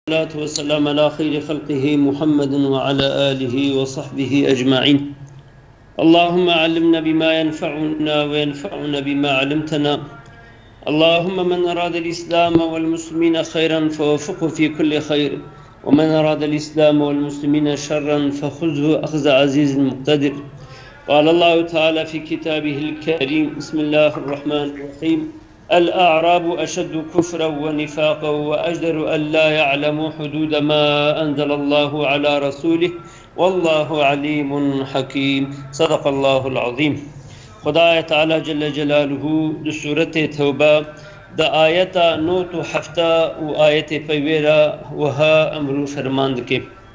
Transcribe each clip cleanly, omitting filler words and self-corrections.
والصلاة والسلام على خير خلقه محمد وعلى آله وصحبه أجمعين. اللهم علمنا بما ينفعنا وينفعنا بما علمتنا. اللهم من أراد الإسلام والمسلمين خيرا فوفقه في كل خير، ومن أراد الإسلام والمسلمين شرا فخذه أخذ عزيز مقتدر. قال الله تعالى في كتابه الكريم: بسم الله الرحمن الرحيم: الأعراب أشد كفرا ونفاقا وأجدر أن لا يعلموا حدود ما أنزل الله على رسوله والله عليم حكيم. صدق الله العظيم. خدای تعالی جل جلاله د سورة توبه د آیت 9 هفته و آیت پیویرا وها امرو فرماند کے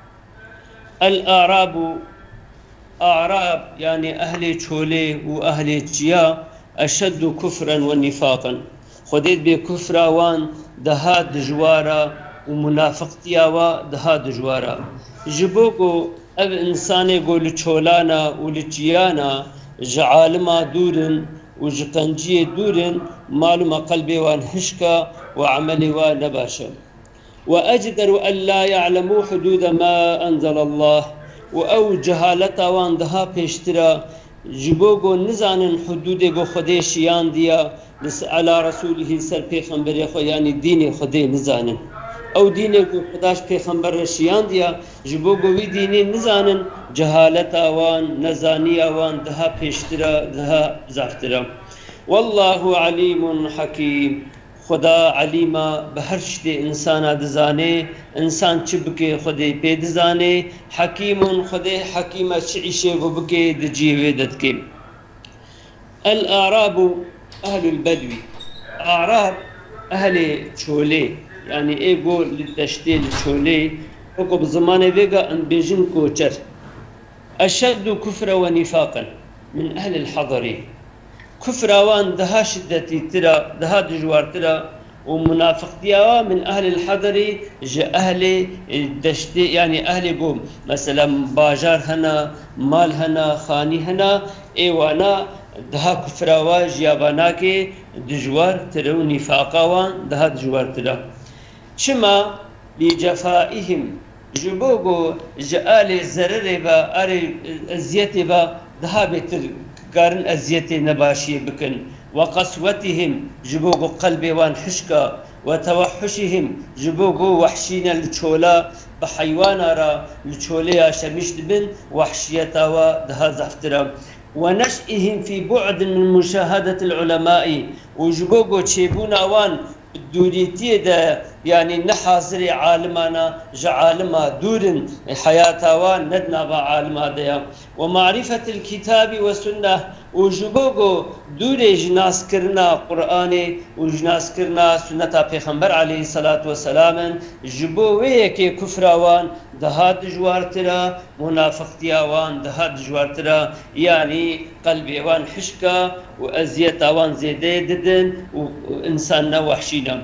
الأعراب أعراب يعني أهل چولے و أهل چیا أشد كفرا ونفاقا خديت بكفر وان دها دجوارا ومنافقتيا دها دجوارا جبوكو اب انسان قول چولانا ولچيانا جعالما دورن وجقنجي دورن معلوم قلبي وان هشكا وعملي وان نباشا وأجدر أن لا يعلموا حدود ما أنزل الله وأو جهالتا وان دها پیشترا جبوگو نزانن حدود خدای شیان دیا على رسوله سر پیغمبر خو یعنی دین خدای نزانن او دین کو خداش پیغمبر شیان دیا جبوگو وی دین نزانن جهالت اوان نزانی اوان دها پیشترا دها زافترا. والله علیم حکیم خدا علیما بهر شت انسان دزانه انسان چبکه خدای پید زانه حکیم خدای حکیم چعیشه و بکه دجیوه ددکه. الأعراب أهل البدوي أعراب أهل چولے يعني إيقو للتشتيل چولé وكو بزمانه بيقى أن بيجن كوچر أشد كفر ونفاقا من أهل الحضر. كفر وان دها شدتي ترى دها دجوار ترى ومنافق دياوا من أهل الحضر أهل دشتي يعني أهل قوم مثلا باجار هنا مال هنا خاني هنا إيوانا دها كفر واجيابانا كي دجوار ترى ونفاقا وان دها دجوار ترى شما لجفائهم جبوغو جآل زرر با أري أزيت با دها بتر قارن أزيت نباشي بكن وقسوتهم جبوغو قلبي وان حشكا وتوحشهم جبوغو وحشين الچولا بحيوانا را الچوليا شمشد بن وحشيتا ودها زفترا ونشئهم في بعد من مشاهدة العلماء وجبوغو تشيبونا وان دوريتي دا يعني نحاصر عالمانا جعالما دورن حياتا وان ندنا بعالما ديا ومعرفة الكتاب والسنة وجبوغو دوري جناس كرنا قرآني وجناس كرنا سنة پیغمبر عليه الصلاة والسلام جبوه كي كفراوان دهاد جوارترا منافقتيا وان دهاد جوارترا يعني قلبي وان حشكا وأزيتا وان زيدي ددن وإنساننا وحشينا.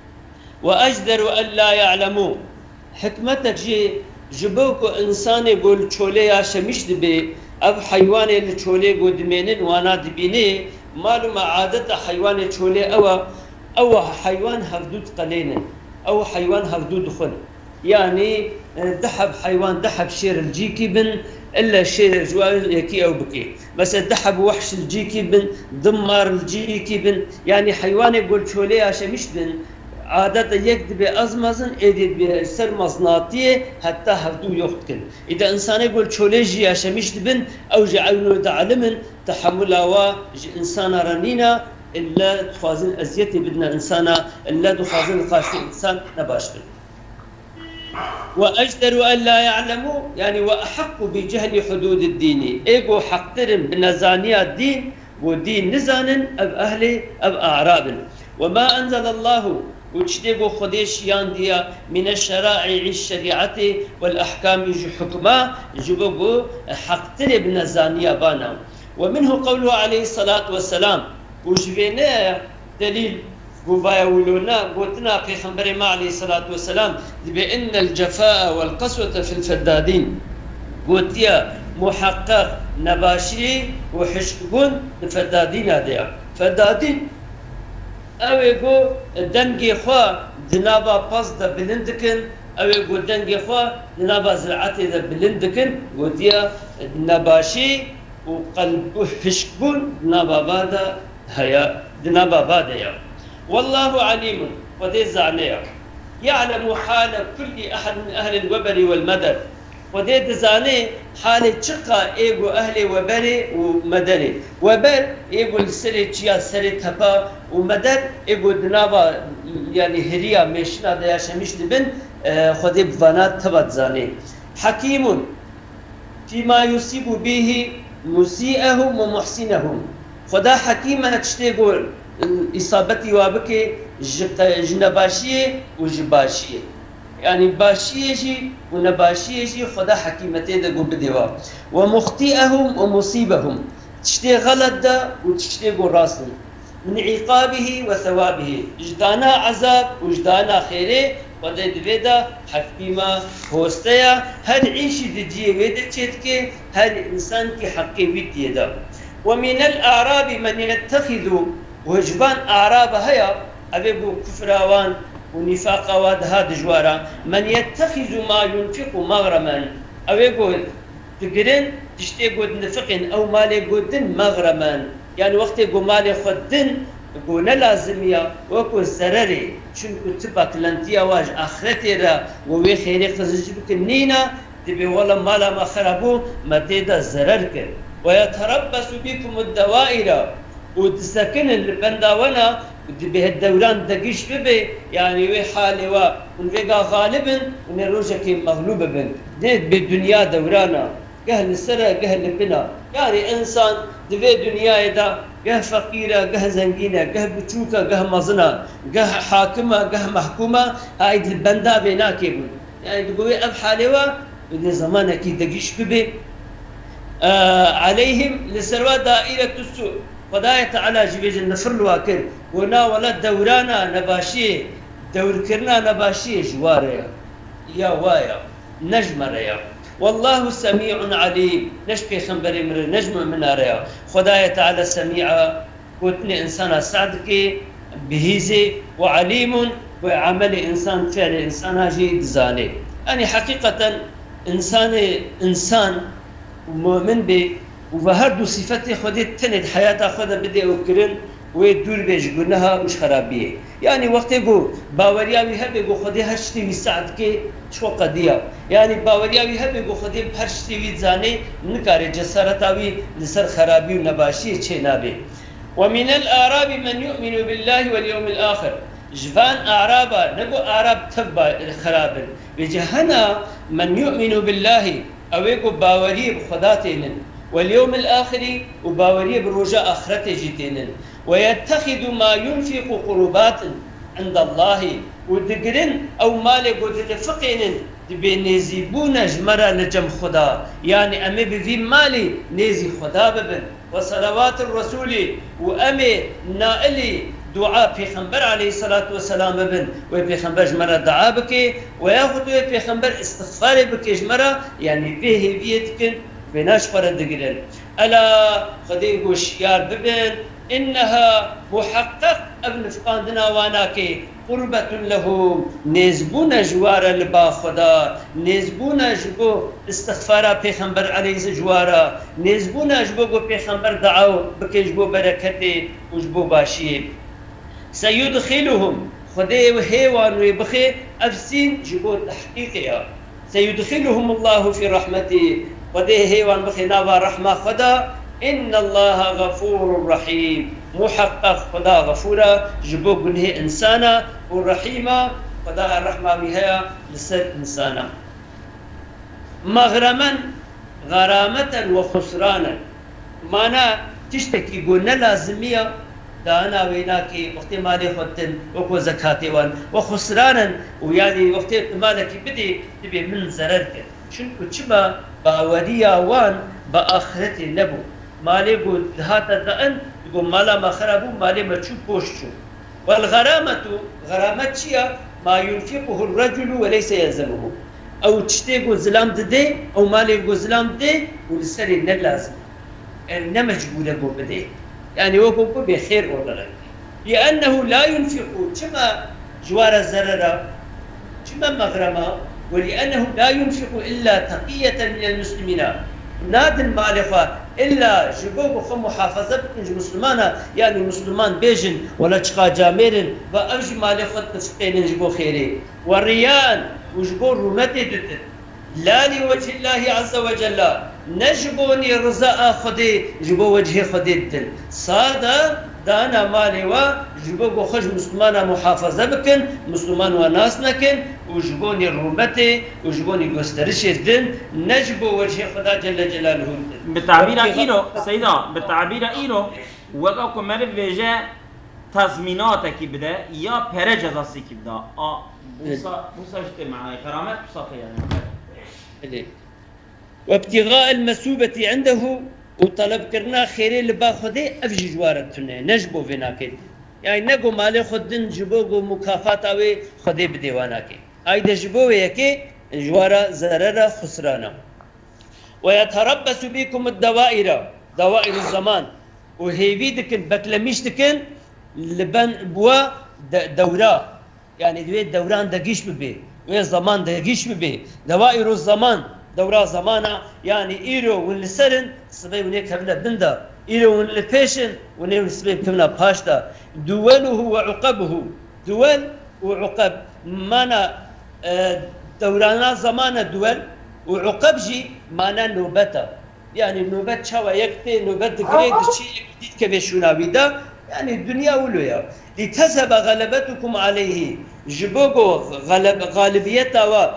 وأجدر أن لا يعلموا حكمتك جبوكو إنسان يقول چوليا شمش دبي أب حيوان اللي چولي قدمينن وانا دبيني معلومة عادة حيوان چولي أو حيوان هفدود قلينا أو حيوان هفدود خل يعني دحب حيوان دحب شير الجيكي بن إلا شير الجوال يكي أو بكي مثلا دحب وحش الجيكي بن دمار الجيكي بن يعني حيوان يقول چولي شمش بن عادة يكتب أزمزن إدي بسر مصناتية حتى هفدو يختكن. إذا إنسان يقول شوليجي أشمش بن أو جعلوا تعلمن تحملها إنسان رنينا إلا تخازن أزيتي بدنا إنسانا إلا تخازن قاشي إنسان نباشر. وأجدر أن لا يعلموا يعني وأحق بجهل حدود الدين إيقو حقترم بنزانية الدين ودين نزانن أب أهلي أب أعراب وما أنزل الله وتشتيقو خديش يانديا من الشرائع الشريعة والأحكام حكما جبوغو حقتر ابن زانيا بانا. ومنه قوله عليه الصلاة والسلام وجبنا دليل قبايا ولونا قلتنا في خنبر ما عليه الصلاة والسلام بأن الجفاء والقسوة في الفدادين قلت يا محقق نباشي وحشكون الفدادين هذا فدادين او يقول دنگي خوا دنابا پاس دا بلندكن او يقول دنگي خوا نبا زرعتي ذا بلندكن وديا نباشي وقلب هشكبون نبا بادا هيا نبا بادا يا والله عليم ودي زعنيا يعلم حال كل أحد من أهل الوبر والمدر ودي دزاني حال شقا إيجو أهل وبري ومدري وبر إيجو السري تشيا سري تبا ومدر إيجو دنابا يعني هريا مشنا ديا شمش دبن خدي بفانات تبا دزاني حكيم فيما يصيب به مسيئهم ومحسنهم خدا حكيم هتشتغل إصابتي وابكي جنباشية وجباشية يعني باشية شي ونباشية شي خدا حكيمتي دا قم بديوا ومخطئهم ومصيبهم تشتي غلط دا وتشتي راسن من عقابه وثوابه جدانا عذاب وجدانا خيره خدا دويدا حكيمة هوستيا هر عيشي دجيه ويدا تشتكي هر إنسان كي حقي ويدي دا ومن الأعراب من يتخذ وجبان أعراب هيا أبيبو كفراوان ونفاق وادها دجوارا من يتخذ ما ينفق مغرما أبيبو تقرن تشتي قد نفقن أو مالي قدن مغرما يعني وقت يقول مالي خدن يقول لازمية وكو زرري شنكو تبك لنتيا واج آخرتي را ووي خيري خزجبك النينة تبي والله مالا ما خربو ما تيدا زررك ويتربص بكم الدوائر وتسكن البنداونا به الدوران دقيش ببي يعني وي حالي ونفيقا غالبا ونروجك مغلوب بن ديت بالدنيا دورانا قهل السرى قهل البنا يعني انسان دفي دنيا دا قه فقيرة قه زنقينة قه بتروكة قه مظنة قه حاكمة قه محكومة هاي البندا بيناك يقول يعني تقولي اب حالي ودي زمانك دقيش ببي عليهم لسروا دائرة السوء خدايا تعالى جبيج النفر الواكر ونا ولا دورانا نباشي دور كرنا نباشي جواريا يا وايا نجم ريا والله سميع عليم نشبي خنبري مر نجم من ريا خدايا تعالى سميعة كوتني انسان صادقي بهيزي وعليم وعمل انسان فعل انسان هاجي دزاني يعني حقيقة انسان مؤمن به وبهردو صفتي خدت تند حياتها خدا بدي أكرن ويدور بيج قلناها مش خرابية يعني وقت يقول باورياوي هبي يقول خدي هشتي ويساعد كي شو قضية يعني باورياوي هبي يقول خدي بهشتي ويزاني نكاري جسارتاوي لسر خرابي ونباشي تشي نابي ومن الأعراب من يؤمن بالله واليوم الآخر جفان أعرابا نقول أعراب تبا خرابا بجهنا من يؤمن بالله أو يقول باوري بخداتين واليوم الآخر وباوري برجاء آخرته جتين ويتخذ ما ينفق قربات عند الله ودقرن أو مالي قد فقين دبي نزيبون جمرة لجم خدا يعني أمي بذي مالي نزي خدا ببن وصلوات الرسول وأمي نائلي دعاء پیغمبر عليه الصلاة والسلام بن وبيغمبر جمرة دعاء بك وياخذ بيغمبر استغفار بك جمرة يعني فيه بيتكن بناش فرد قلن ألا خديق وشيار ببن إنها محقق ابن فقاندنا واناكي قربة لهم نزبون جوارا لبا خدا نزبون جبو استغفارا پیغمبر عليه جوارا نزبون جبو پیغمبر دعاو بك جبو بركتي وجبو باشي سيدخلهم خدي وهيوان ويبخي أفسين جبو تحقيقها سيدخلهم الله في رحمته خدي هيوان بخي نابا رحمة خدا إن الله غفور رحيم محقق خدا غفورا جبو قنه إنسانا والرحيمة خدا الرحمة بها لسر إنسانا مغرما غرامة وخسرانا مانا تشتكي قلنا لازمية دانا ويناكي وقت مالي خدتن وكو زكاتي وان وخسرانا ويعني وقت مالك بدي تبي من زررك شنكو تشبا باوريا وان بآخرتي نبو مالي قول هاتا دأن يقول مالا ما خربو مالي ما تشوف بوشتو والغرامة غرامة شيا ما ينفقه الرجل وليس يلزمه أو تشتيقو زلام دي أو مالي يقول زلام دي ولسري نلازم يعني نمجبو لبو بدي يعني وقوكو بخير ولا لك لأنه لا ينفق كما جوار الزررة شما مغرمة ولأنه لا ينفق إلا تقية من المسلمين نادن مالفا إلا جبوب خم محافظة بكنج مسلمانا يعني مسلمان بيجن ولا تشقى جاميرن وأوج مالفة تفقين جبو خيري والريان وجبو رمتي دتن لا لوجه الله عز وجل نجبوني رزاء خدي جبو وجه خدي دتن صادا دانا مالي و جبو خوش مسلمان محافظة بكن مسلمان وناس نكن وجبوني الرومتي وجبوني قسترش الدين نجبو وجه خدا جل جلاله بالتعبير إيرو سيدا بالتعبير إيرو وقا كمال فيجا تضميناتك بدا يا برج ازاسي بدا بوسا جت معاي كرامات بوسا يعني وابتغاء المثوبة عنده وطلب كرنا خيري اللي باخذه افجي جوارتنا نجبو فيناكي يعني نجو مالي خدن جبوغو مكافات اوي خدي بديواناكي ايدا جبو يكي جوارا زرر خسرانا ويتربص بكم الدوائر دوائر الزمان وهيفي دكن بكلميش دكن لبن بوا دورا يعني دوي دوران دقيش ببي وي زمان دقيش ببي دوائر الزمان دورا زمانا يعني ايرو واللي سرن سبي ونيك هبلا بندا ايرو واللي فيشن ونيك سبي كمنا باشتا دوله وعقبه دول وعقب مانا دورانا زمانا دول وعقب جي مانا نوبتا يعني نوبت شوا يكتي نوبت جريد شيء جديد كبشونا بيدا يعني الدنيا ولويا لتذهب غلبتكم عليه جبوغو غالبيتا و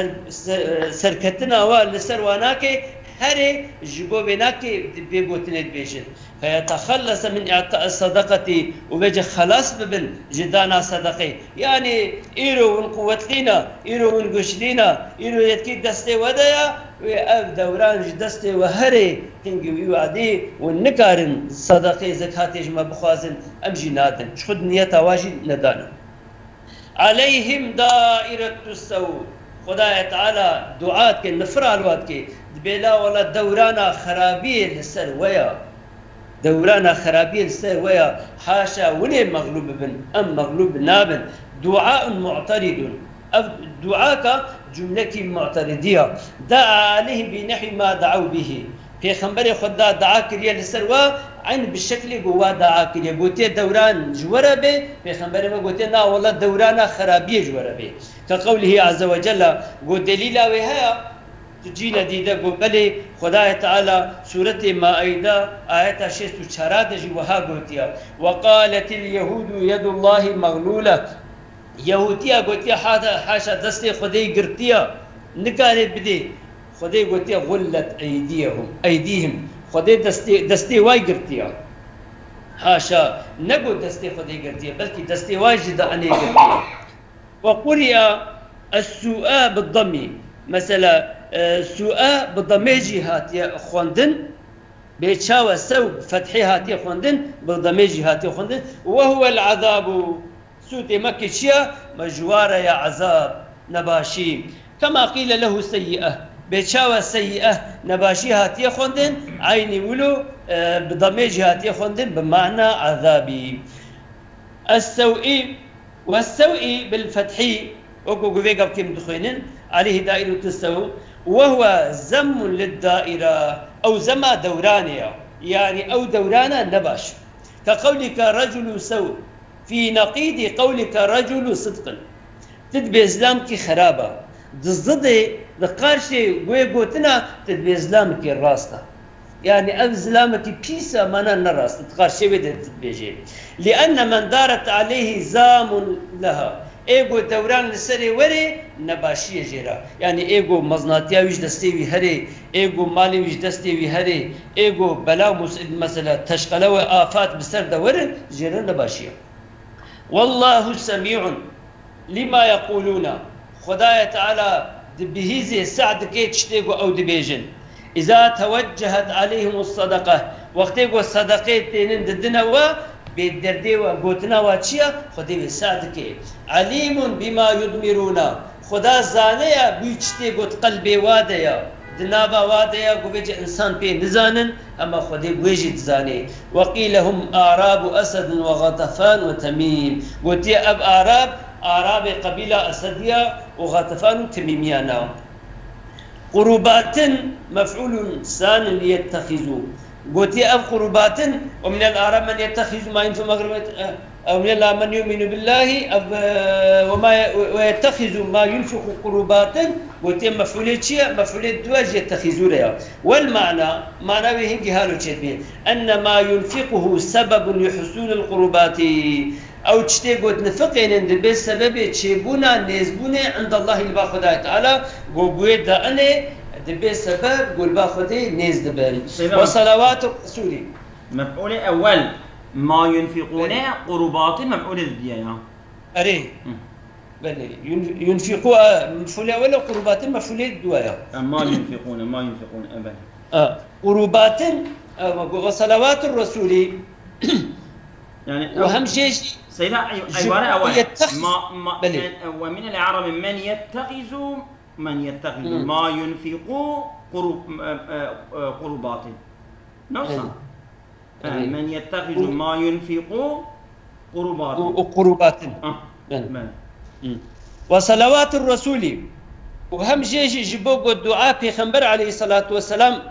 سركتنا و لسرواناكي هري جبو بناكي بيغوتنت بيشن فيتخلص من اعطاء الصدقه وبيجي خلاص ببن جدانا صدقه يعني ايرو ونقوت لينا ايرو ونقش لينا ايرو يتكي دستي ودايا وأب دوران جدستي وهري تنجي وعدي والنكارن صدقه زكاتي جما بخوازن امجي نادن شخد نيتا واجي ندانا عليهم دائرة السوء خدای تعالی دعات کے نفرالوات کے بلا ولا دورانا خرابی لسر ويا دورانا خرابي لسر ويا حاشا ولي مغلوب بن ام مغلوب نابن دعاء معترض دعاك جملة معترضية دعا عليه بنحو ما دعوا به في خنبر خدا دعا كريا لسروا عين بالشكل جوا دعا كريا قلت دوران جورا به في خنبر ما قلت نا والله دورانا خرابية جورا به كقوله عز وجل قل دليلا وهي تجينا ديدا قل بلي خدا تعالى سورة مائدة آية 64 وها قلت وقالت اليهود يد الله مغلولة يهودية قلت حاشا دستي خدي قرتيا نكارت بدي خدي قلت غلت أيديهم خدي دستي واي قرتيا حاشا نقول دستي خدي قرتيا بلكي دستي واي جدا أني قرتيا وقرئ السوء بالضم مثلا سوء بالضميجي هاتي خوندن بيتشاوى سو فتحي هاتي خوندن بالضميجي هاتي خوندن وهو العذاب سوتي مكشيا مجوار يا عذاب نباشي كما قيل له سيئة بيتشاوى سيئة نباشي هاتي خوندن عيني ولو بضميجي هاتي خوندن بمعنى عذابي السوء والسوء بالفتح وكو قويقا كم دخينين عليه دائرة السوء وهو زم للدائرة أو زما دورانية يعني أو دورانا نباش كقولك رجل سوء في نقيض قولك رجل صدق تدبي إسلامك خرابة ضد دقارشي قويقوتنا تدبي إسلامك الراستة يعني أزلامك بيسا مانا نراس تقارشي بدأت تدبيجي لأن من دارت عليه زام لها ايغو دوران لسري وري نباشي جيرا يعني ايغو مزناتيا ويش دستي هري ايغو مالي ويش دستي هري ايغو بلا مثلا تشقلو آفات بسر دور جيرا نباشي والله سميع لما يقولون خدايا تعالى بهيزي سعد كيت شتيغو او دبيجن إذا توجهت عليهم الصدقة وقتيغو الصدقة تينين ددنا بالدردي وقوتنا واتشيا خدي سعدك عليم بما يضمرون خدا زانيا بيشتي قوت قلبي واديا دنابا واديا قوبيج انسان بي نزانن اما خدي ويجي تزاني وقيل هم اعراب اسد وغطفان وتميم قلت يا اب اعراب أعراب قبيلة أسدية وغطفان تميميانا. قربات مفعول ثان ليتخذوا قوتي أف قربات ومن الأعراب من يتخذ ما ينفع مغرب أو من الله من يؤمن بالله ويتخذ ما ينفق قربات قوتي مفعول شيء مفعول الدواج يتخذون يا والمعنى معنى وهن جهالو تشبيه أن ما ينفقه سبب لحصول القربات أو تشتي قوت نفقين عند بسبب تشيبونا نزبونا عند الله الباخداء تعالى قوت أنا دبي سبب قول باخذي نيز دباري وصلوات الرسول مفعول أول ما ينفقون قربات مفعول الديانة أري بلي ينفقوا مفعول أول قربات مفعول الدوايا ما ينفقون أبدا قربات وصلوات الرسول يعني وهم شيء سيدا عبارة أول ما ومن العرب من يتخذ ما ينفق قربات نوصل من يتخذ ما ينفق قربات وصلوات الرسول وهم شيء جبوك الدعاء في خنبر عليه الصلاة والسلام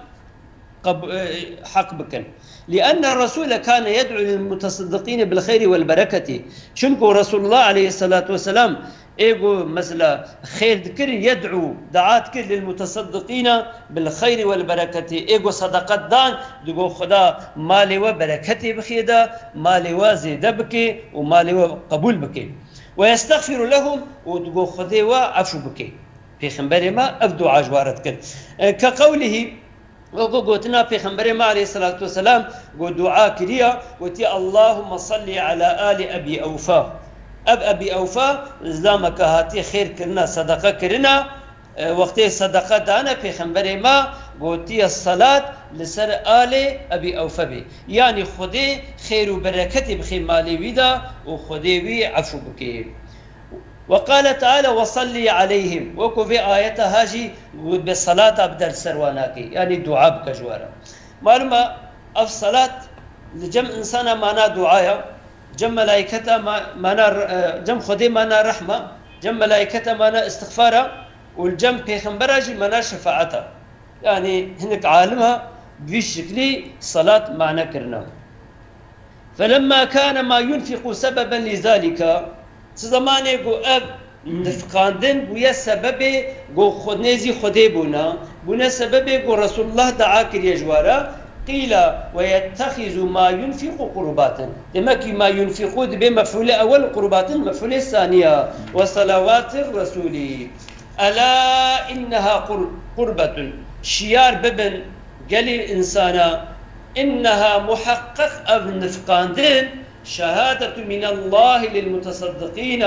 حق بكن لأن الرسول كان يدعو للمتصدقين بالخير والبركة شنكو رسول الله عليه الصلاة والسلام إيجو مثلا خير ذكر يدعو دعات كل للمتصدقين بالخير والبركة إيجو صدقات دان دقو خدا مالي وبركتي بخيدا مالي وزيد بكي ومالي وقبول بكي ويستغفر لهم ودقو خدي وعفو بكي في خنبري ما أبدو عجوارت كل كقوله وقوتنا في خنبري ما عليه الصلاة والسلام قو دعاء كريا وتي اللهم صل على آل أبي أوفا أبي أوفا إسلامك هاتي خير كرنا صدقة كرنا وقت صدقة دانا في خنبري ما قوتي الصلاة لسر آل أبي أوفا بي يعني خدي خير وبركتي بخير مالي ويدا وخدي بي عفو بكي وقال تعالى وصلي عليهم وكو في آية هاجي بالصلاة أبدل سرواناكي يعني دعاء بكجوارا معلومة الصلاة لجم إنسانا معنا دعايا جم ملائكة معنا جم خدي معنا رحمة جم ملائكة معنا استغفارا والجم بيخنبراجي معنا شفاعتا يعني هناك عالمها بشكل صلاة معنا كرنا فلما كان ما ينفق سببا لذلك زمانه گو اب نفقاندن بویا سبب گو خودنیزی خودی بونا سبب گو رسول الله دعا کریه جوارا قيل ويتخذ ما ينفق قربات دمك ما ينفقوا بمفعول أول قربات مفعول الثانية وصلوات الرسول ألا إنها قربة شيار ببن قالي إنسانا إنها محقق أبن نفقاندن شهادة من الله للمتصدقين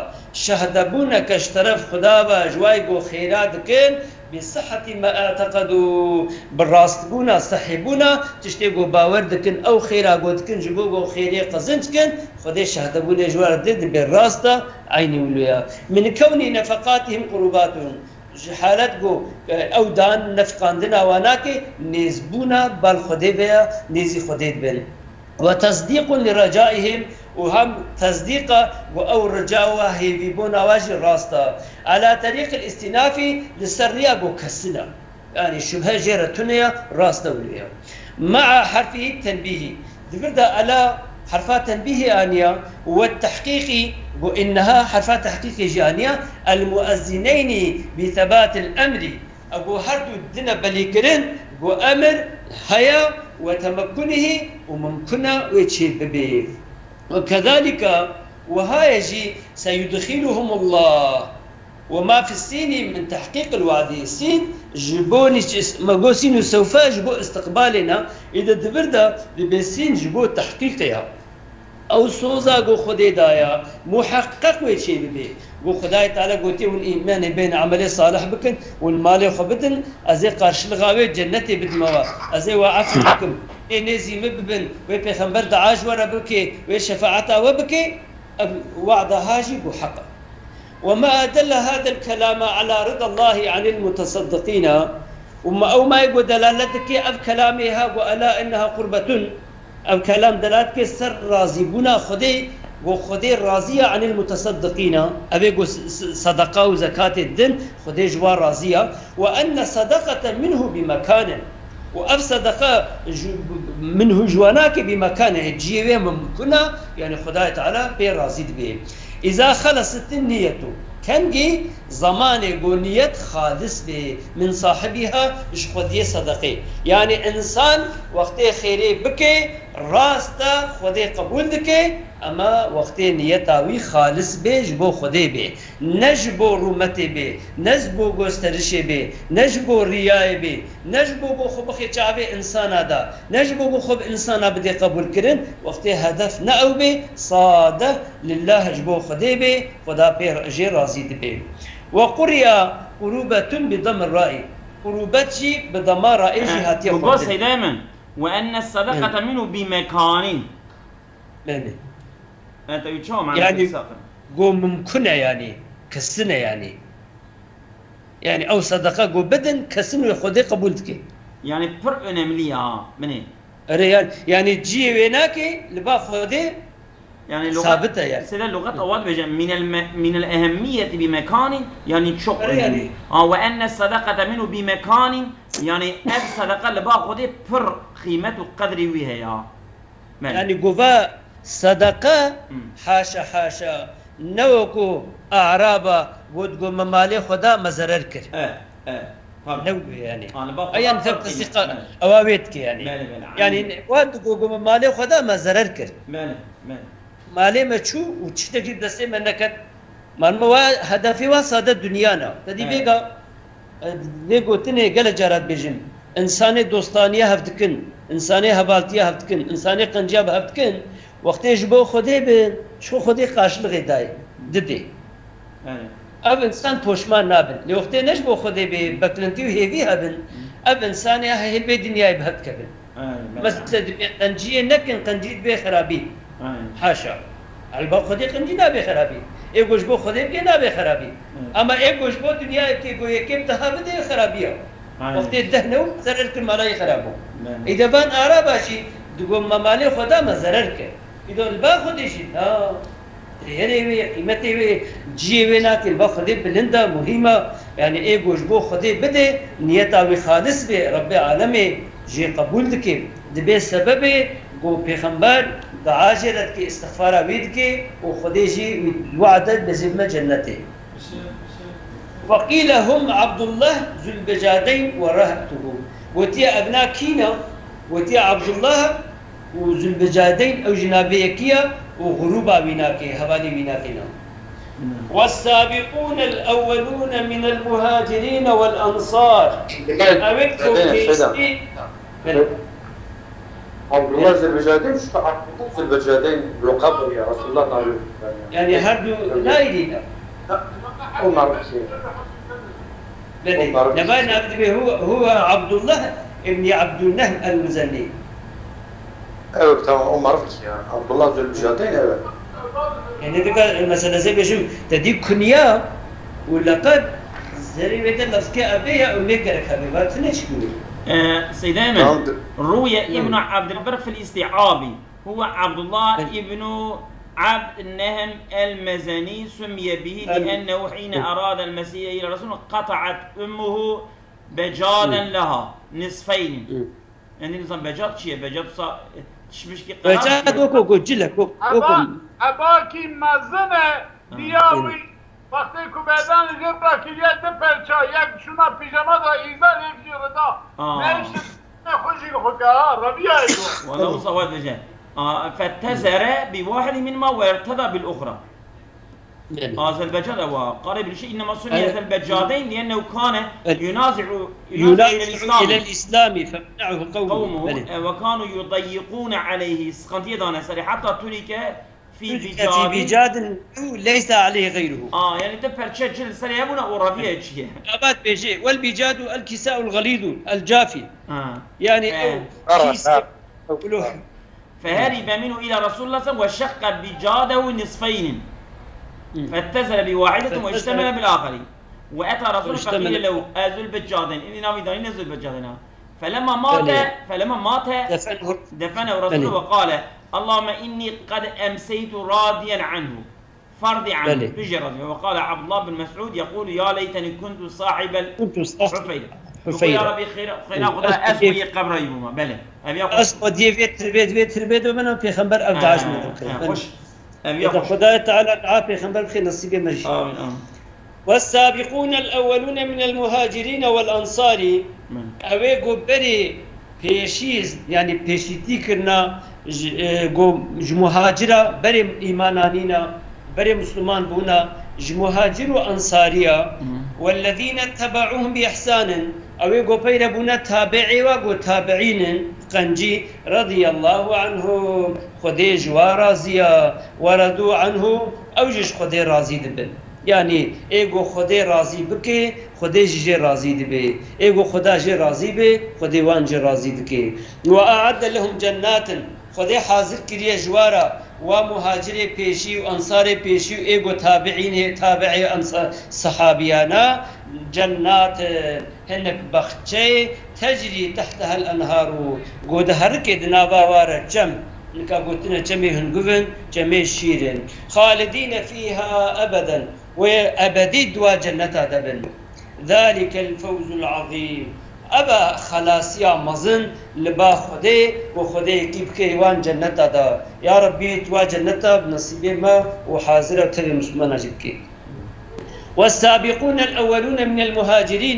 شهدبونا كاشترف خدابا جوايقو خيرات كن بصحة ما اعتقدوا بالراستبونا صحيبونا تشتيقو باوردكن أو خيرا قودكن جبوقو خيري قزنتكن خدي شهدبونا جوار دد بالراستا عيني ولويا من كون نفقاتهم قرباتهم حالتكو أو دان نفقاندنا واناكي نزبونا بالخدي بيا نزي خدي بيا وتصديق لرجائهم وهم تصديق أو رجاء هيبون واجي راستا على طريق الاستناف للسرية كسنا يعني شبه جيرة تنيا راستا وليا مع حرفه التنبيه ذكرت على حرفات تنبيه آنية والتحقيق وإنها حرفات تحقيق جانية المؤذنين بثبات الأمر أبو هردو الدنا بليكرين وأمر هيا وتمكنه وممكنه ويتشيب به وكذلك وهايجي سيدخلهم الله وما في السين من تحقيق الوعد السين جبوني ما سين سوف جبو استقبالنا إذا دبردا بسين جبو تحقيقها أو سوزا جو خدي دايا محقق ويتشيب به جو خداي تعالى قوتي والإيمان بين عمل صالح بكن والمال خبتن أزي قارش الغاوي جنتي بدموا أزي وعفو بكم نزي مببن ويبيخنبر دعاج ورا بكي وشفاعته وبكي وعد هاجي بحق وما أدل هذا الكلام على رضا الله عن المتصدقين أو ما يقول دلالتك أب كلامها وألا إنها قربة أو كلام دلالتك سر راضي بنا خدي وخدي راضية عن المتصدقين أبيقوا صدقة وزكاة الدين خدي جوا راضية وأن صدقة منه بمكان وأف صدقة منه جواناك بمكانه جيوه ممكنة يعني خداي تعالى بيرازيد به إذا خلصت النية كنجي زمان نية خالص به من صاحبها إش خدي صدقه يعني إنسان وقت خيري بكي راستا خدي قبول دكي اما وقتی نیتاوی خالص به جبو خودی به نجبو رومتی به نجبو گسترشی به نجبو ریای به نجبو بو خوب خیچابه انسان دا نجبو بو خوب انسان بده قبول کرن وقتی هدف ناو به صادق لله جبو خودی به خدا پیر اجر راضی به وقریا قروبة بضم الراء قروبتي بضم راء جهاتي وقص دائما وان الصدقه منه بمكان انت يتشو معنى يعني قو ممكنه يعني كسنه يعني او صدقه قو بدن كسنه خدي قبولتك يعني فرق نمليها منين يعني تجي وينك لبا خدي يعني ثابته يعني سيدا اللغات اواد بجا من الاهميه بمكان يعني تشق يعني وان الصدقه منه بمكان يعني الصدقه لبا خدي فر قيمته قدري ويها يعني قوفا صدقه حاشا نوكو اعرابا ودقو ممالي خدا مزرر كر نو يعني ايان ثبت الثقه اوابيتك يعني ودقو ممالي خدا مزرر كر مالي ما تشو وتشتكي دسي منك من هدفي وصاد الدنيانا تدي بيغا بيغو تني قال جارات بيجن انساني دوستانيه هفتكن انساني هبالتيه هفتكن انساني قنجاب هفتكن وقتی جبو خودی بین شو خودی قاشلقی دای ددی اب انسان پوشمان نابن لی وقتی نجبو خودی بی بکلنتی و هیوی هبن اب انسان یا هل به دنیای بهت کبن مثل قنجیه نکن قنجید به خرابی حاشا البا خودی قنجی نبه خرابی ایگوش بو خودی بگه نبه خرابی اما ایگوش بو دنیای که گویه کم تهابده خرابیه وقتی دهنو ضرر کن مالای خرابو ایده بان آرا باشی دگو ممالی خدا ما ضرر که إذا البا خديشي تهري قيمتي جيوينا كي البا خدي بلندا مهمة يعني إيه جوجبو خدي بدي نيتا خالص به رب العالمين جي قبول دكي دبي سببه جو بيغمبر دعاجرت كي استغفار ويدكي وخدي جي وعدت بزمة جنته وقيل هم عبد الله ذو البجادين ورهبته وتي أبناء كينا وتي عبد الله وذو البجادين أو جنابيكية وغروبا بناكي هبالي بناكينا والسابقون الأولون من المهاجرين والأنصار أوكتو كيستي عبد الله ذو البجادين شو عبد الله ذو البجادين لقب يا رسول الله تعالى يعني هردو لا يدينا هو معروف نبغى نبدأ به هو عبد الله ابن عبد الله المزني ايوه تمام ما عرفتش يعني عبد الله ذو البجادين ايوه يعني ذكر المسألة زي بيشوف تدي كنيا ولقب زي بيت لفظ أبيها وميكر حبيبات نشكو سيد أيمن روي ابن عبد البر في الاستيعابي هو عبد الله ابن عبد النهم المزني سمي به لأنه حين أراد المسيح إلى الرسول قطعت أمه بجادا لها نصفين يعني نظام بجاد شيء بجاد صار شمشكي بجاد وكو جلك أباكي مزنة دياوي وقتی که بعداً غیر کلیت پرچا یک شونا پیجاما دا ایزان یک جردا نمیشه خوشی خوکا ربيع ولو صوت وجه فاتزر بواحد منهما وارتضى بالاخرى البجاد هو قريب لشيء انما سمي البجادين لانه كان ينازع الى الاسلام فمنعه قومه وكانوا يضيقون عليه سقنتيه دانا حتى ترك في بجاد ليس عليه غيره يعني تفرشج سريابنا وربيع شيء ابات بيجي والبجاد الكساء الغليظ الجافي يعني فهرب منه الى رسول الله صلى الله عليه وسلم وشق بجاده نصفين فاتزل بواحدة واجتمل بالآخر وأتى رسول فقيل له ذو البجادين إني ناوي دانين ذو البجادين فلما مات دفنه رسول وقال اللهم إني قد أمسيت راضيا عنه فرضي عنه بلي. بيجي راضي. وقال عبد الله بن مسعود يقول يا ليتني كنت صاحب الحفيرة. يقول يا ربي خير خذ أسوي قبر يوما بلى أبي أقول أسقط يفيت تربيت ومنهم في خنبر أو دعاش من خوش أبي إذا أقول خدای تعالى دعا في خنبر بخير نصيب مجي. آمين آمين. والسابقون الأولون من المهاجرين والأنصار أوي بري پیشیز یعنی پیشیتی کرنا مهاجرة بري إيمانانينا بري مسلمان بونا مهاجر وأنصاريا والذين اتبعوهم بإحسان أوي بير بونا تابعي وقو تابعين قنجي رضي الله عنهم خدي جوا رازيا وردوا عنه أوجش خدي رازي دبن يعني ايگو خدای راضی بکه خدای جي راضی دبه ايگو خدا جي راضی به خدای وان جي راضی دکه واعد لهم جنات خدای حاضر کریه جوارا ومهاجر پیشی وانصار پیشی ايگو تابعين تابعي انصار صحابيانا جنات هنك بخچه تجري تحتها الانهار قود هركد ناباوار جم نكا قلتنا جميع هنقفن جميع شيرين خالدين فيها ابدا وأبدي دوا جنتا دبن ذلك الفوز العظيم أبا خلاص يا مزن لبا خدي وخدي كيف كيوان جنتا دا يا ربي دوا جنتا بنصيب ما وحاضر تبي مسلمان جبكي والسابقون الأولون من المهاجرين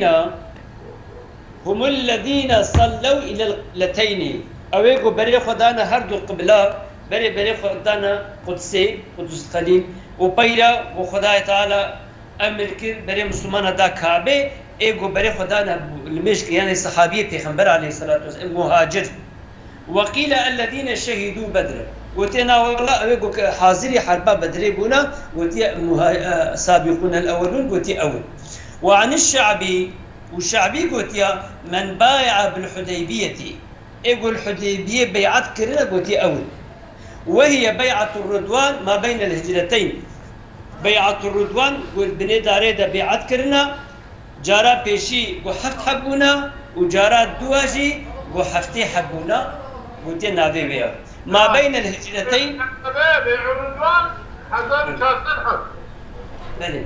هم الذين صلوا إلى القبلتين أويقوا بري خدانا هردو القبلة بري خدانا قدسي قدس خليل وبيرا وخداي تعالى أمريكا بري مسلمان دا كعبة إيجو بري خدانا المشك يعني صحابية پیغمبر عليه الصلاة والسلام مهاجر وقيل الذين شهدوا بدر وتنا والله إيجو حاضري حربا بدري بونا وتي سابقون الأولون وتي أول وعن الشعبي والشعبي قوتيا من بايع بالحديبية إيجو الحديبية بيعت كرنا قوتي أول وهي بيعة الرضوان ما بين الهجرتين بيعة الرضوان والبني داريدا بيعت كرنا جارا بيشي وحفت حبونا وجارا دواجي وحفتي حبونا قلتي نافي بيها ما بين الهجرتين بيع الرضوان حزام شاسر حب بلي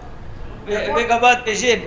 بيقابات بيجيب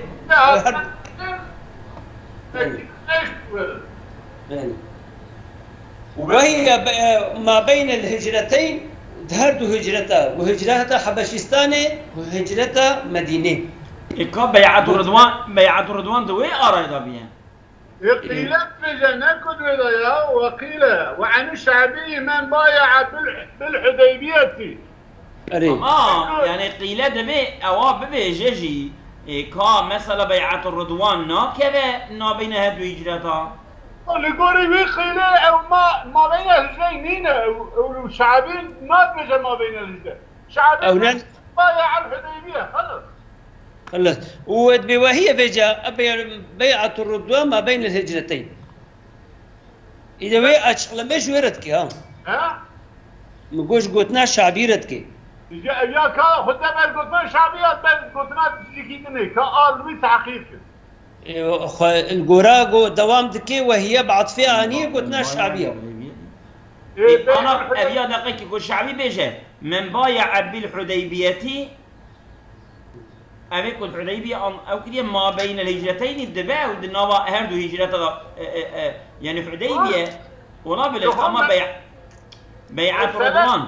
وهي ما بين الهجرتين هردو هجرتها وهجرتها حبشستاني وهجرتها مدينة. إكاب بيعة الرضوان دوي أرايدا بيها. قيل بجنكد وذيا وقيل وعن الشعبي من بايع بالحديبية. يعني قيل دبي أواب بيجي كا مثلا بيعة الرضوان كذا نا بين هدو هجرتها. لقولي بيخيلة أو ما بين الهجرين والشعبين ما بيجي ما بين الهجرين شعبين بايع الحديبية خلص وهي بيعة الرضوان ما بين الهجرتين إذا وي أشغل مش وردك ها مقوش قوتنا شعبيرتك يا كا خدنا قوتنا شعبيات بس قوتنا تجيكيتني كقال وي تحقيق الجوراجو دوام دكي وهي بعض فيها أنية قلنا الشعبية. أنا أبي أدقق يقول شعبي بيجي من بايع بالحديبية أبي قلت حديبية أو كذا ما بين الهجرتين الدباء والنوا هردو هجرة يعني حديبية ولا بلش أما بيعة الرضوان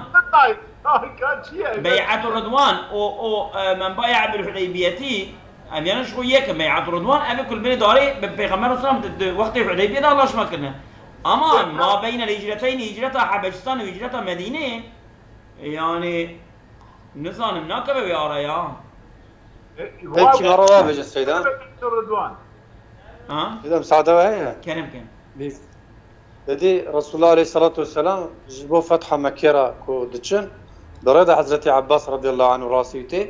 بيعة الرضوان أو من بايع بالحديبية أبي أنا شو ياك بيعة الرضوان أبي كل بني داري بيغمر صام وقت الحديبية ده الله شو ما كنا أما ما بين الهجرتين هجرة حبشتان وهجرة مدينة يعني نظام مناكبة ويا يا هيك مرة بيجي السيدان الرضوان إذا مساعدة وهي كان لدي رسول الله عليه الصلاة والسلام جبوا فتحة مكيرة كو دتشن دريد حضرتي عباس رضي الله عنه راسيتي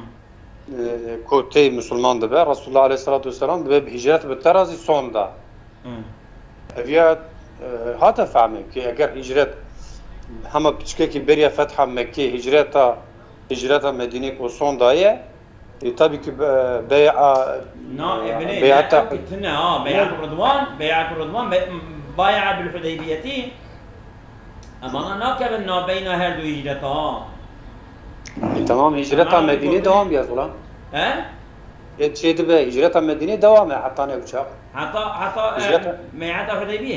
كوتي مسلمان دبا رسول الله عليه الصلاة والسلام دبا بهجرات بالترازي صوم دا أبيات هاتا فهمي كي أجر هجرات هم بتشكي بريا فتحة مكية هجراتها مدينة كو صوم داية طبعا بيعة بيعة بيعة الرضوان بايع بالحديبية أما ناكبنا بين هردو هجرتها تمام هجرتها مدينة دوام يا زلمة ها؟ شيء تبع هجرتها مدينة دوام حتى أنا بشاف حتى ميعاد حديبية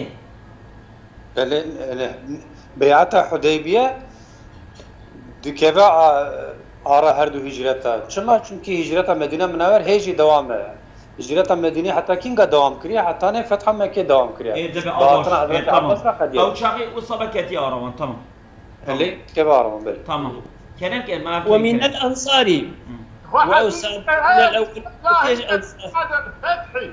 بيعتها حديبية دكبا آرا هردو هجرتها شما چونكي هجرتها مدينة منور هيجي دوامه هجرتها مدينة حتى كينغا دوام كريا حتى أنا فتح مكة دوام كريا إيه ده تمام أو شاقي وصبكتي آروان تمام اللي كبار من بل تمام كلام كلمة ومن الأنصار وأوسع من الأول هذا الفتحي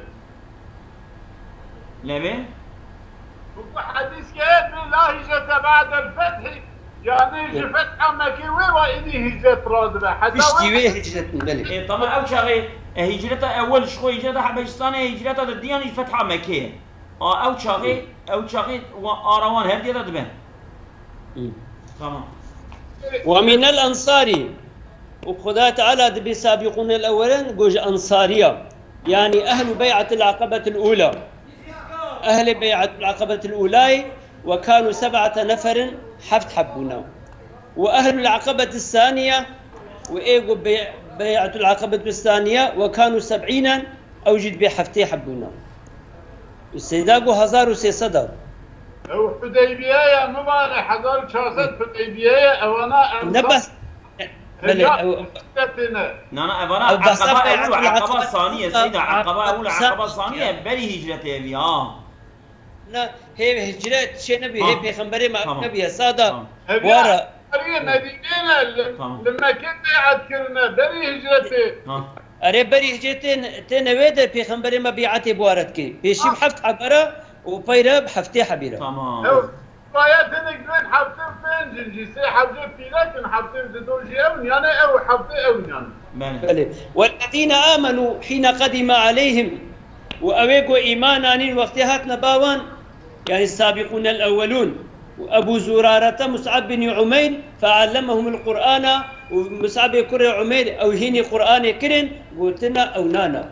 ليه؟ حديث كيف لا هجرة بعد الفتح يعني هجرة فتح مكة وإني هجرة رادبة حتى بشتوي هجرة الملك إيه طبعا أول شغله هجرته أول شغل هجرته حبشتان هجرته الديان فتح مكة أول شغله وآروان هردي رادبة تمام ومن الأنصار وخدا تعالى دبي سابقون الأولين جوج أنصارية يعني أهل بيعة العقبة الأولى أهل بيعة العقبة الأولى وكانوا 7 نفر حفت حبونا وأهل العقبة الثانية وإيجو بيعة العقبة الثانية وكانوا 70 أوجد بحفتي حبونا السيداقو 1300 أو حديبية يا مبارك حضر شاسد حديبية أو أنا نبس بلى أنا عقبة ثانية سيدة عقبة أولى عقبة ثانية بلي هجرتي بيها لا هي هجرة شيء نبي هي بيخمبري ما نبي صادق ورا مدينة لما كنت أذكرنا بري هجرتي أري بري هجرتين تنويد بيخمبري ما بيعتي بوارتك بيشي بحفت حبرة وبيرة بحفتي حبيرة تمام رايتنك من حفتي فين جنجي سي حفتي في لكن حفتي بدوجي أوني أنا أو حفتي أوني بلى والذين آمنوا حين قدم عليهم وأويقوا إيمانا وقتها نباوان يعني السابقون الأولون وأبو زرارة مصعب بن عمير فعلمهم القرآن ومصعب كر عمير أو هيني قرآن كرن قلتنا أو نانا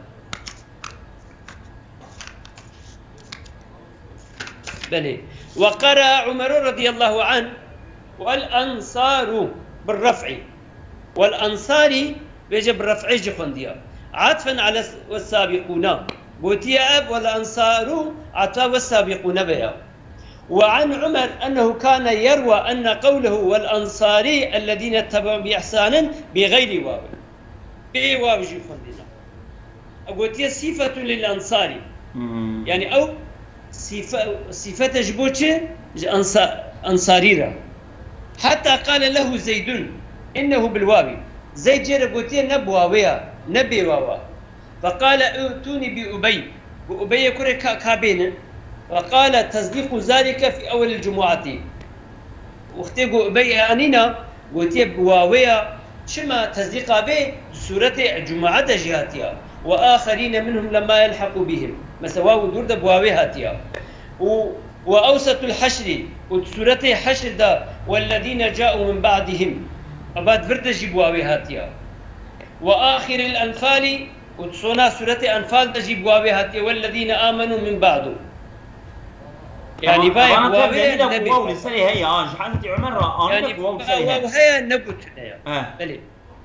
بلى وقرأ عمر رضي الله عنه والأنصار بالرفع والأنصار بيجي بالرفع جخنديا عطفا على والسابقون بوتيا أب والأنصار عطا والسابقون بها وعن عمر أنه كان يروى أن قوله والأنصاري الذين اتبعوا بإحسان بغير واو بواو جخندنا بوتيا صفة للأنصاري يعني أو صفة جبوتش أنصاريرا حتى قال له زيد إنه بالواو زيد جربوتي نبواويا نبي واوا فقال ائتوني بأبي وأبي كره كابين وقال تصديق ذلك في أول الجمعة واختيقوا أبي أنينا قلتي بواويا شما تصديق به سورة الجمعة جهاتها وآخرين منهم لما يلحقوا بهم مثلا واو دور بواوي هاتيا وأوسط الحشر وسورة حشر دا والذين جاءوا من بعدهم أباد فرد جبواوي هاتيا وآخر الأنفال وتصونا سورة أنفال تجيب واوي هاتيا والذين آمنوا من بعده يعني باي بواوي نبي واو لسري هي حالتي عمر يعني واو هي نبت بلي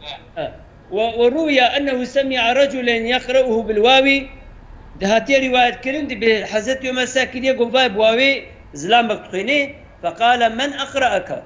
وروي أنه سمع رجلا يقرأه بالواو دهاتي رواية كرند بحزت يوم ساكن يقول باي بواوي زلام بقطيني فقال من أقرأك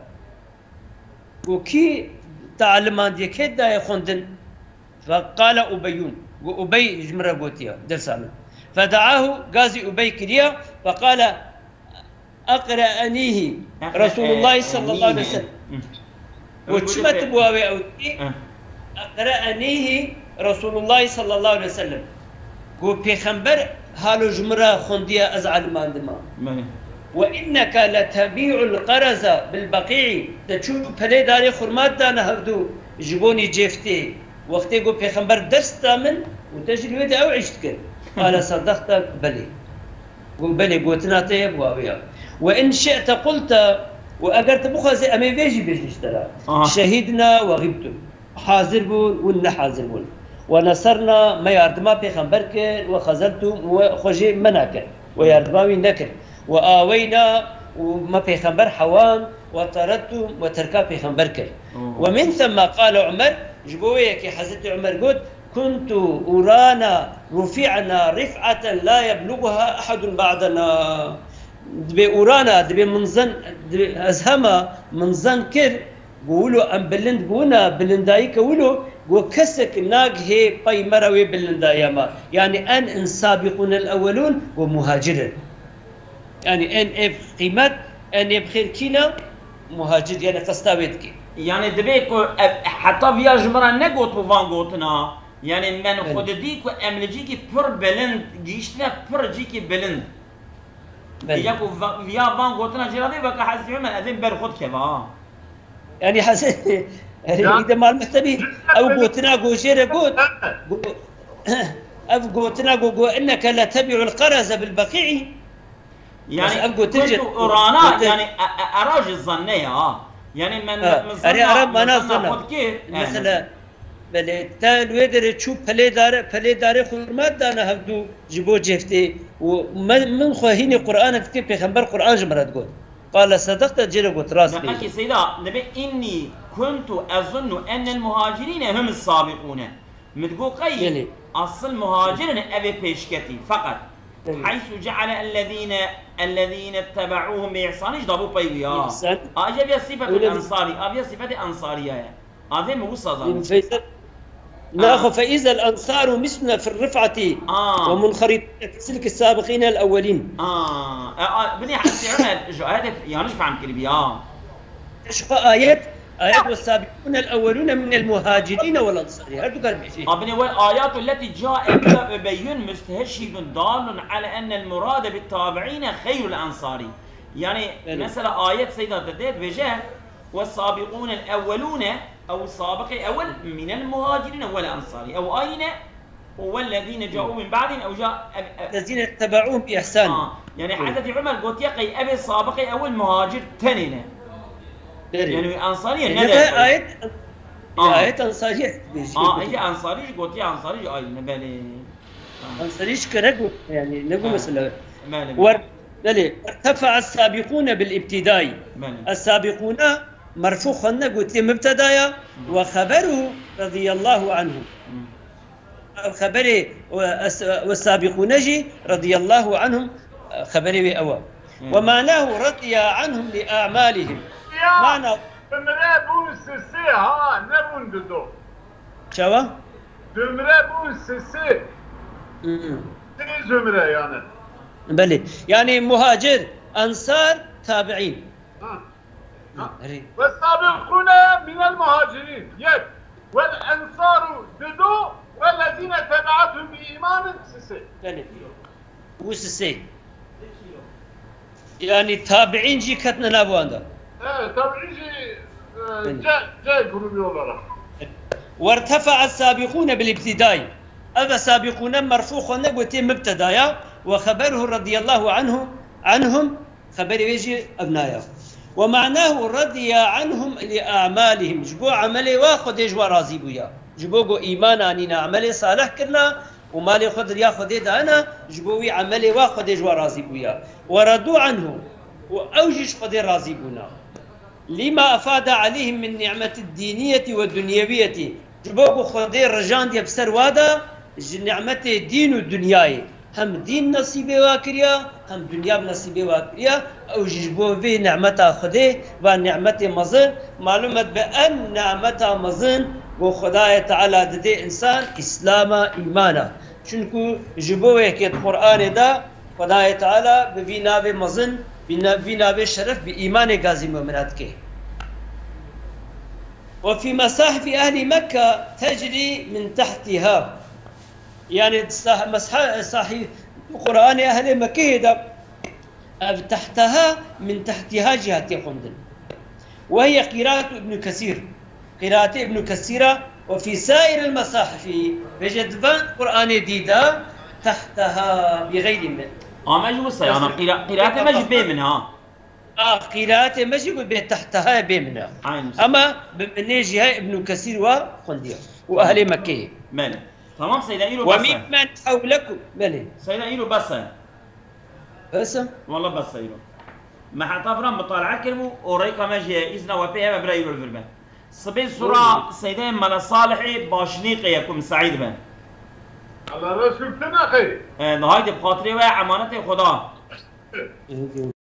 وكي تعلمان دي كده يخندن فقال أبيون وأبي جمرة بوتيا درسامن فدعاه غازي أبي كريا فقال أقرأنيه رسول الله صلى الله عليه وسلم وشمت بواوي أوتي أقرأنيه رسول الله صلى الله عليه وسلم قو بيخنبر هالو جمرة خندية أزعل ماندما وإنك لتبيع القرز بالبقيع تشوف بلي داري خرمات دانا هردو جبوني جيفتي وقتي قو بيخنبر درس تامن وتجري ودي أو عشتك قال صدقتك بلي قو بلي قوتنا طيب واويا وإن شئت قلت وأقرت بخزي أمي بيجي بيشترى شهدنا وغبتم حاضر بون ون حاضر بون ونصرنا ما يردما بيخنبرك وخزلتم وخجي مناك ويردماوي نكر وآوينا وما بيخنبر حوام وطردت وتركا بيغمبر كر ومن ثم قال عمر جبويك حضرت عمر قلت كنت أرانا رفعنا رفعة لا يبلغها أحد بعدنا دبي أورانا دبي منزن دبي أزهما منزن كر قولوا أم بلند بونا بلندايك قولوا وكسك ناق هي باي مروي بلندايا ما يعني أن السابقون الأولون ومهاجرين يعني ان اف قيمت ان بخير كينا مهاجر يعني تستاويتك يعني دبيكو حتى فيا جمرا نقوت بوفان قوتنا يعني من خود ديكو املجيكي بر بلند جيشتنا بر جيكي بلند يجاكو فيا فان قوتنا جرادي بقى حاسس عمل اذن بر خود كذا يعني حاسس يعني اذا ما المحتبي او قوتنا قوشيره قوت اف قوتنا قو انك لا تبيع القرز بالبقيع يعني كنت أرانا يعني أراجع الظنية يعني من أنا ظننا مثلا بله تال ويدر تشوف بلي دار خرمات دانا هبدو جبو جفتي ومن خواهيني قرآن في بيغمبر قرآن جمرات قول قال صدقت جرى قلت راس بي أكي سيدا نبي إني كنت أظن أن المهاجرين هم السابقون متقول قيل أصل المهاجرين أبي بيشكتي فقط حيث جعل الذين اتبعوهم بإحسان اجدبوا بيويا أجاب يا صفة الأنصاري أبي صفة أنصارية هذا موسى ظن ناخذ فإذا الأنصار مثلنا في الرفعة ومنخرطين في سلك السابقين الأولين بني حسي عمل جو هذا يعني ايش فهم كلمة ايش آيات والسابقون الأولون من المهاجرين والأنصار هذا قال بشيء بني والآيات التي جاء بها بيان مستشهد ضال على أن المراد بالتابعين خير الأنصار يعني مثلا آيات سيدنا تديد بجاه والسابقون الأولون أو السابق الأول من المهاجرين والأنصار أو أين والذين جاءوا من بعدهم أو جاء الذين اتبعوهم بإحسان يعني حدث عمر قلت يقي أبي السابق أول مهاجر تنين يعني أنصارية ندى آية أنصارية هي أنصارية قلت يا أنصارية أي نبالي أنصارية كنقو يعني نقو مثلا ارتفع السابقون بالابتداء السابقون مرفوع نقو مبتدايا وخبره رضي الله عنه خبره والسابقون جي رضي الله عنهم خبره أوا ومعناه رضي عنهم لأعمالهم معنى دمره بون سسي ها نبون دو شوا؟ دمره بون سسي زمره يعني بلي يعني مهاجر أنصار تابعين والسابقون من المهاجرين يد والأنصار دو والذين تبعتهم بإيمان سسي بلي وسسي يعني تابعين جي كتنا نابواندا تابعين جاي جروبي ولا وارتفع السابقون بالابتداء هذا سابقون مرفوع نقوتين مبتدايا وخبره رضي الله عنهم خبر يجي أبنايا ومعناه رضي عنهم لأعمالهم جبو عملي واخد يجوا راضي بويا جبو إيمان عنينا عملي صالح كرنا ومالي خد ياخد أنا جبوي عملي واخد يجوا راضي بويا وردوا عنه وأوجش خد راضي بونا لما أفاد عليهم من نعمة الدينية والدنيوية جبو خد رجان دي بسر وادا نعمة الدين والدنياي هم دين نصيبه واكريا هم دنيا بنصيبه واكريا او جبو في نعمته خده و نعمته مزن معلومات بان نعمته مزن و خدای تعالی دده انسان اسلام ایمانا چونکو جبو یک قرآن دا خدای تعالی به ناو مزن به ناو شرف به ایمان غازی مؤمنات کے وفي مصاحف اهل مكة تجري من تحتها يعني صحيح قرآن أهل مكة ده تحتها من تحتها جهة خندن وهي قراءة ابن كثير قراءة ابن كثير وفي سائر المصاحف بجد قرآن ديدا تحتها بغير من ما جوصي أنا قراءة مجد بي منها قراءة مجد بي تحتها بي منها أما من جهة ابن كثير وخندية وأهل مكة مالي تمام سيدنا إيرو بس وممن حولكم مالي سيدنا إيرو بس بس والله بس إيرو ما حتى فرام مطالعة كربو أوريكا ماجي إذن وبيها ببرأي والفربان صبي صورة سيدين مال صالحي باشنيقي يكون سعيد بان الله رسول تنقي نهاية بخاطري وعمانتي خدا